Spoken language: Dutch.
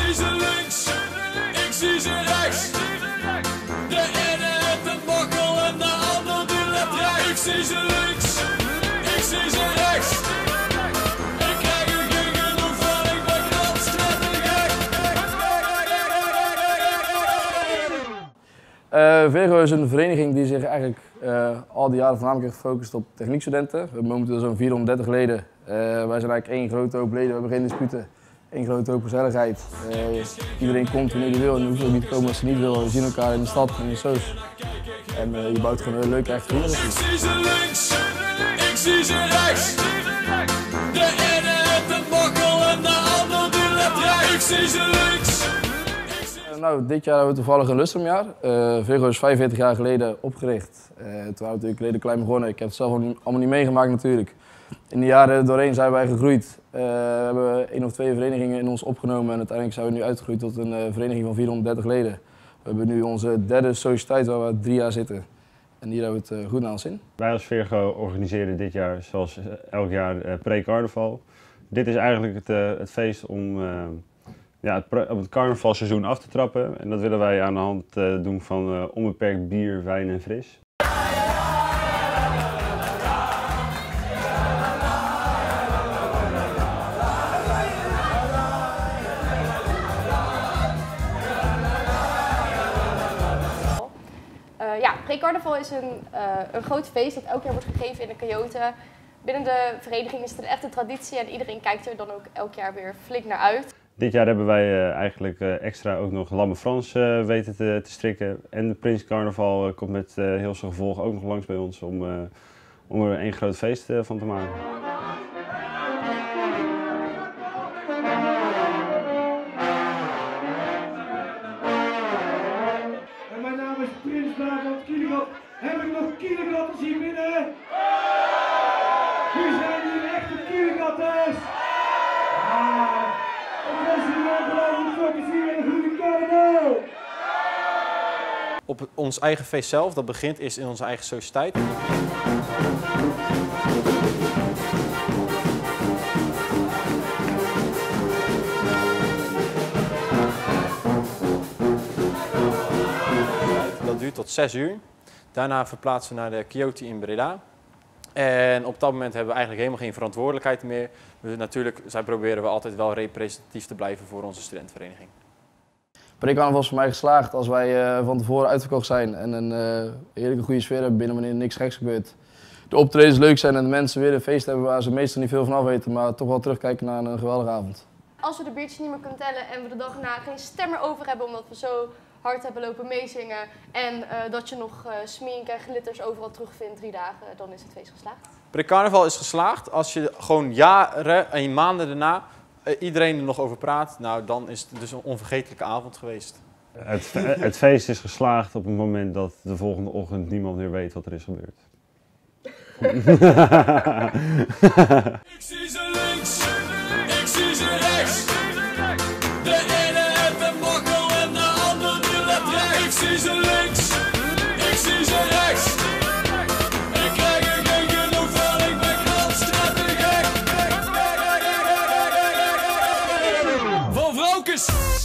zie ze links, ik zie ze rechts. De ene heeft een bokkel en de ander die let rechts. Ik zie ze links, ik zie ze rechts. Ik krijg er geen genoeg van, ik ben knalstrettergek. Virgo is een vereniging die zich eigenlijk al die jaren voornamelijk heeft gefocust op techniekstudenten. We hebben momenteel zo'n 430 leden. Wij zijn eigenlijk één grote hoop leden, we hebben geen disputen. Eén grote hoop gezelligheid. Iedereen komt wanneer hij wil en hoeft ook niet te komen als hij niet wil. We zien elkaar in de stad en in de soos. En je bouwt gewoon een leuke echte vrienden. Ik zie ze links, ik zie ze rechts. De ene heeft een bokkel en de ander die let rechts. Ik zie ze links. Nou, dit jaar hebben we toevallig een lustrumjaar. Virgo is 45 jaar geleden opgericht. Toen waren we natuurlijk leden klein begonnen. Ik heb het zelf allemaal niet meegemaakt natuurlijk. In de jaren doorheen zijn wij gegroeid. We hebben 1 of 2 verenigingen in ons opgenomen en uiteindelijk zijn we nu uitgegroeid tot een vereniging van 430 leden. We hebben nu onze derde sociëteit waar we 3 jaar zitten. En hier hebben we het goed naar ons zin. Wij als Virgo organiseren dit jaar, zoals elk jaar, pre-carnaval. Dit is eigenlijk het feest om op het carnavalseizoen af te trappen. En dat willen wij aan de hand doen van onbeperkt bier, wijn en fris. Ja, pre-carnaval is een groot feest dat elk jaar wordt gegeven in de Coyote. Binnen de vereniging is het een echte traditie en iedereen kijkt er dan ook elk jaar weer flink naar uit. Dit jaar hebben wij eigenlijk extra ook nog Lamme Frans weten te strikken. En de Prins Carnaval komt met heel zijn gevolg ook nog langs bij ons om er één groot feest van te maken. En mijn naam is Prins Brabant Kielegat. Heb ik nog Kielegatters hier binnen? Wie zijn hier echte Kielegatters? Op ons eigen feest zelf, dat begint is in onze eigen sociëteit. Dat duurt tot 6 uur. Daarna verplaatsen we naar de Coyote in Breda. En op dat moment hebben we eigenlijk helemaal geen verantwoordelijkheid meer. Natuurlijk proberen we altijd wel representatief te blijven voor onze studentenvereniging. Pre-carnaval is voor mij geslaagd als wij van tevoren uitverkocht zijn en een heerlijke goede sfeer hebben binnen wanneer niks geks gebeurt. De optredens leuk zijn en de mensen weer een feest hebben waar ze meestal niet veel van af weten, maar toch wel terugkijken naar een geweldige avond. Als we de biertjes niet meer kunnen tellen en we de dag erna geen stem meer over hebben omdat we zo hard hebben lopen meezingen en dat je nog smink en glitters overal terugvindt 3 dagen, dan is het feest geslaagd. Pre-carnaval is geslaagd als je gewoon jaren en maanden daarna iedereen er nog over praat. Nou, dan is het dus een onvergetelijke avond geweest. Het feest is geslaagd op het moment dat de volgende ochtend niemand meer weet wat er is gebeurd. Ik zie ze links, ik zie ze rechts. De ene heeft een bokkel en de ander die let rechts. Ik zie ze links, ik zie ze rechts. Ik krijg er geen genoeg van, ik ben knalstrettergek. Van Vroukes.